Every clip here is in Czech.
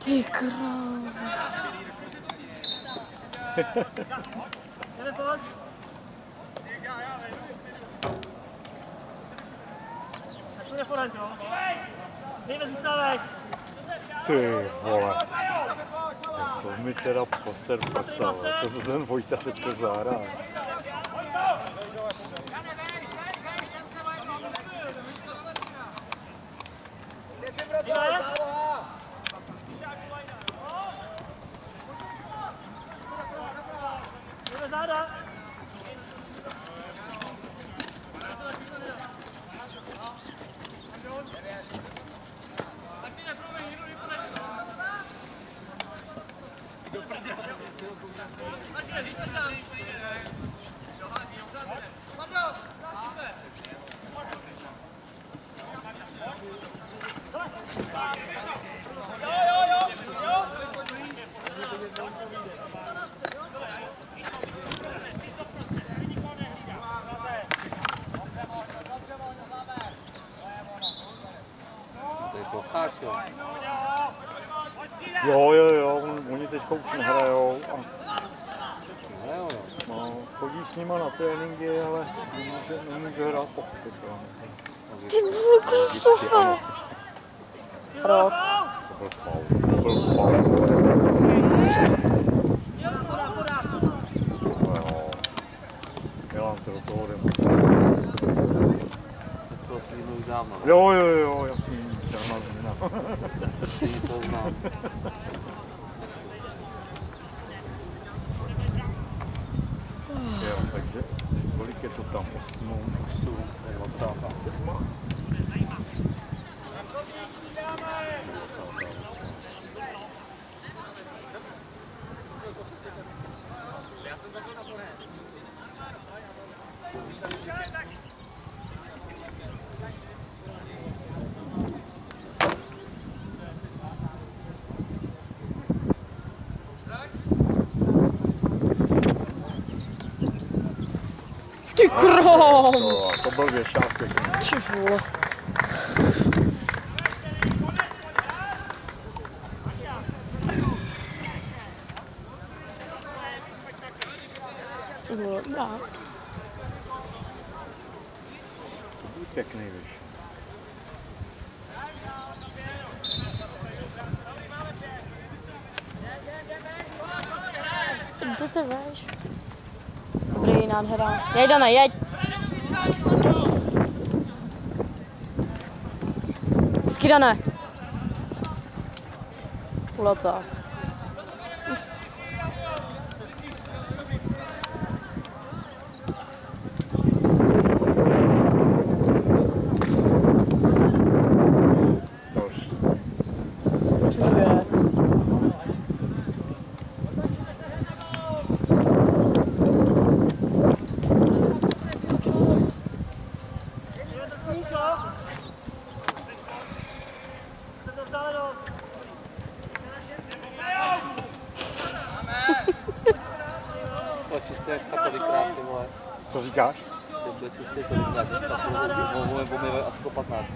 Ty krávo. Ty vole. To mi teda poser pasal. Co to ten Vojta teďko zahrál? Jo, oni teďka už nehrajou. No, chodí s nima na tréninky, ale nemůže hrát pochopitelně. Ty vole, kolik to fakt? Rok. To byl faul. Milan to do toho jde To si jinou dávno. Jo, jasný, žádná změna. To znám. Jo, takže kolik je to tam? 8, 27. Ty krám! To byl věšák pěkný. Ty vole. To bylo dobrá. To byl pěkný věšák. Kde to veš? Dobrý, nádhera. Jej, Dana, jeď! Hezky, Dane. Kulata. Cože? Čistě jak tolikrát, ty vole. Co říkáš? Ty bude čistě tolikrát, že takovou pomývají asi po 15.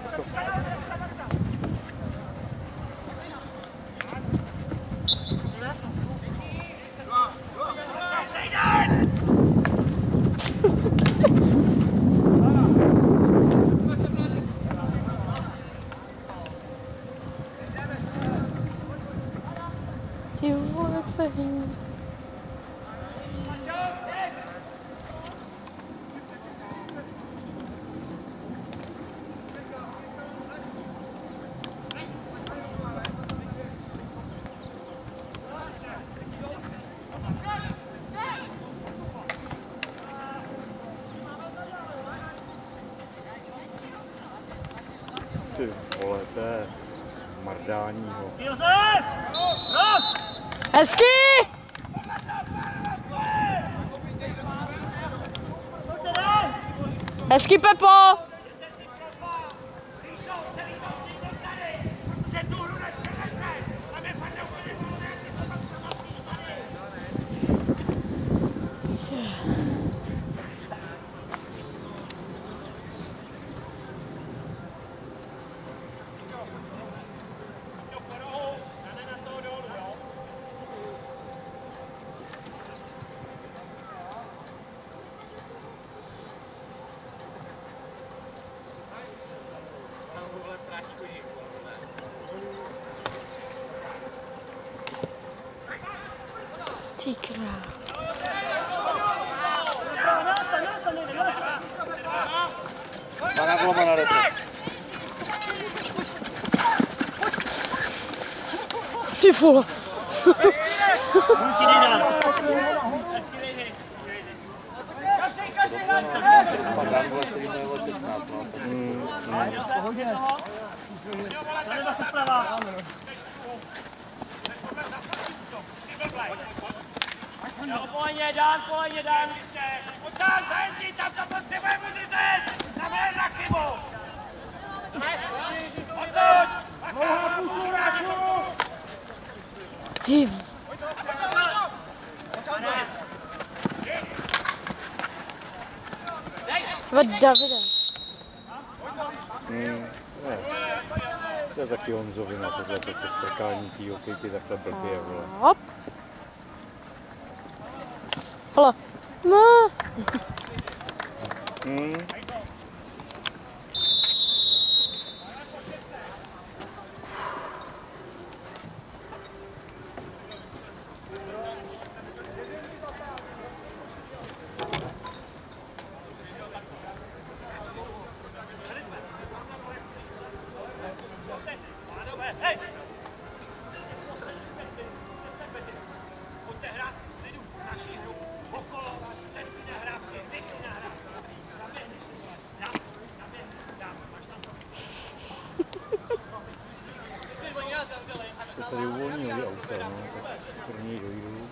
Ty vole, jak se hýní. Ty vole, to je mrdání. Hezky! Hezky, Pepo! Ty král. Mana golo, mana rete. Ty vole. Padán golo, který měl od 16. Pohodě, Dan, Pojď tam, zajezdí, tam to potřebujeme udržet! Tam je na chybu! Odtoď! Ty Davide. Ne. To je taky Honzovina, tohle to strkání tý hokejky takhle blbě, vole. Hop. Hele. No. Se tady uvolnili auta, no, tak první dojdou.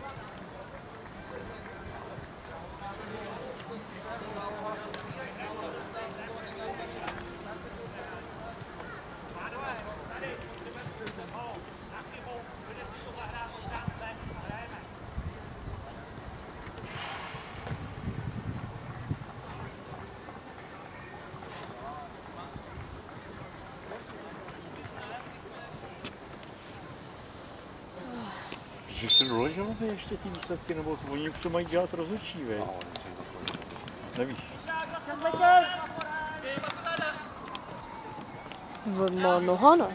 Že se doleželo by ještě ty výsledky, nebo oni už to mají dělat rozhodčí, vej? Nevíš? Má noha, ne?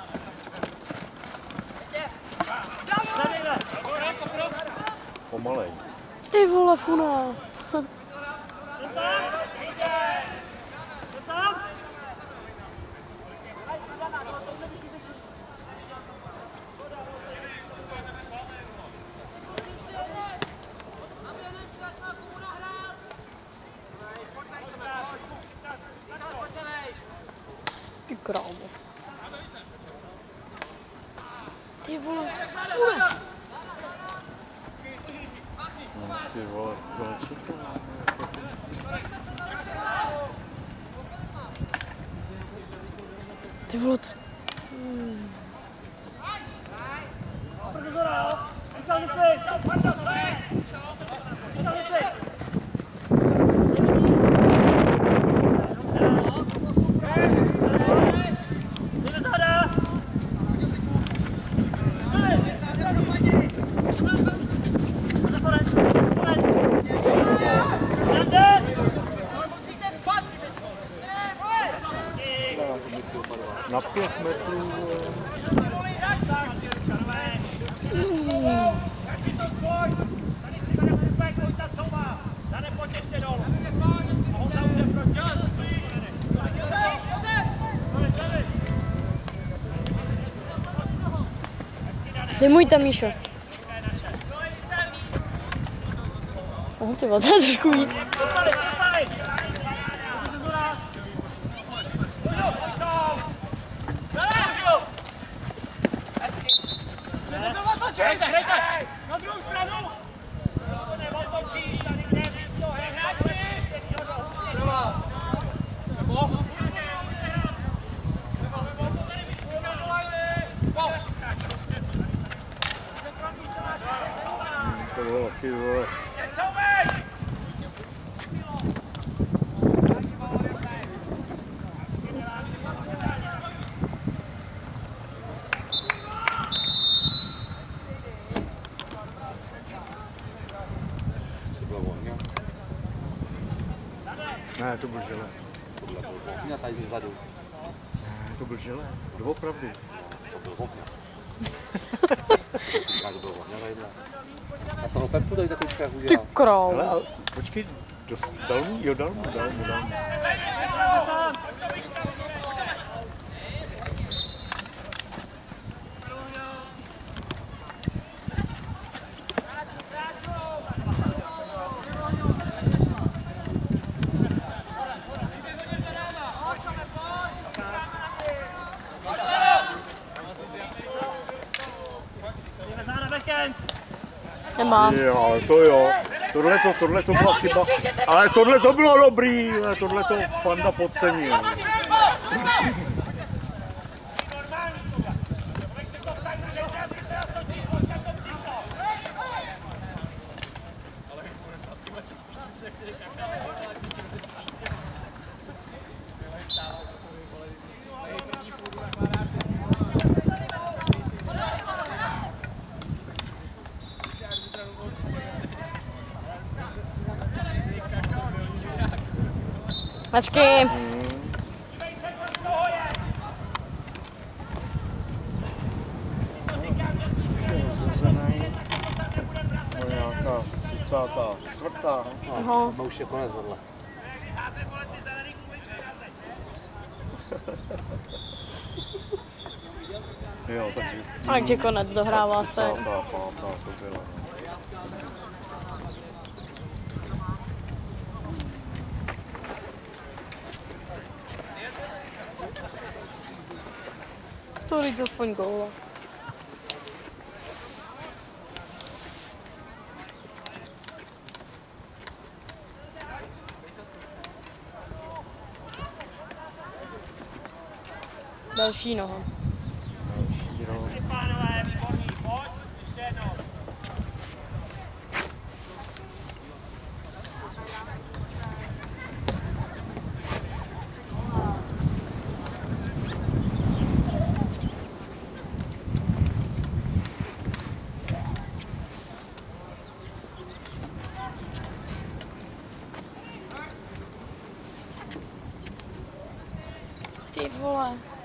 Pomalej. Ty vole, Funa. Ty krámo. Ty vole, Funa. No, ty vole, to čeká. Ty vole, Na 5 metrů. Dej můj tam, Míšo. Ty vole, to je trošku víc. Hrajte! Na druhou stranu! To bylo taky, vole. Ne, to byl žele. Vokňa tady zezadu. Ne, to byl žele. Doopravdy. To byl vokňa. Tak bylo, nevajdla. A toho Pepu tady takovýčka jak Ty udělal. král. Hele, ale počkej, dal mu, jo, dal mu. Nemám. Jo, ale to jo. Tohle to byla chyba. Ale tohle to bylo dobrý, tohle to Fanda podcenil. Hezky. Nějaká 34. Aha. No už je konec tohle. Jo, Takže konec, dohrává se. 35. to bylo. To říct aspoň góla. Další noha. Pánové, výborný, pojď, ještě jednou. Ty vole.